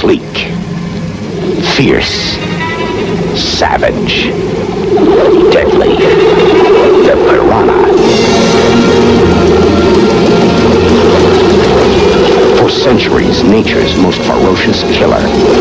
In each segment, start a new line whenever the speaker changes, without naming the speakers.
Sleek, fierce, savage, deadly. The Piranha. For centuries, nature's most ferocious killer.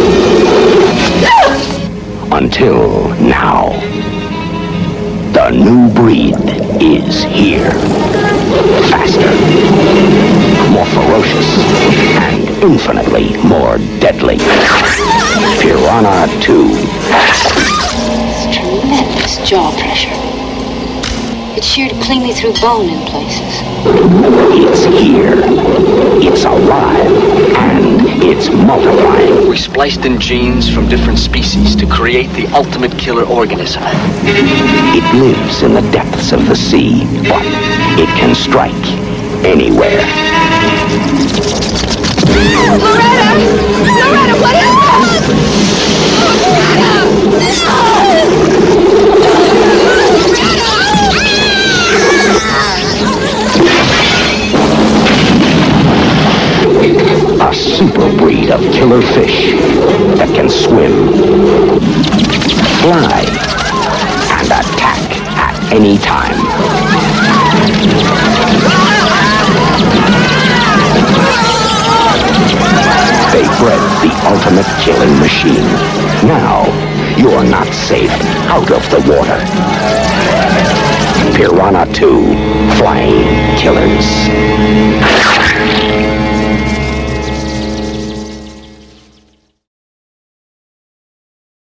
Until now. The new breed is here. Faster, more ferocious, and infinitely more deadly. Piranha 2.
It's tremendous jaw pressure. It's sure to clean me through bone in places.
It's here. It's alive. And it's multiplying.
We spliced in genes from different species to create the ultimate killer organism.
It lives in the depths of the sea, but it can strike anywhere.
Loretta! Loretta, what is
A super breed of killer fish that can swim, fly, and attack at any time. They bred the ultimate killing machine. Now, you are not safe out of the water. Piranha 2, Flying Killers.